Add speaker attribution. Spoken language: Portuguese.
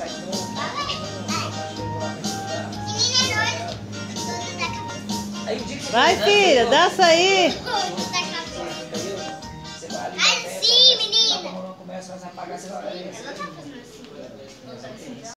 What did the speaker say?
Speaker 1: sai de novo.
Speaker 2: Vai, filha, dança aí.
Speaker 1: Ai, sim, menina. Começa a apagar, você vai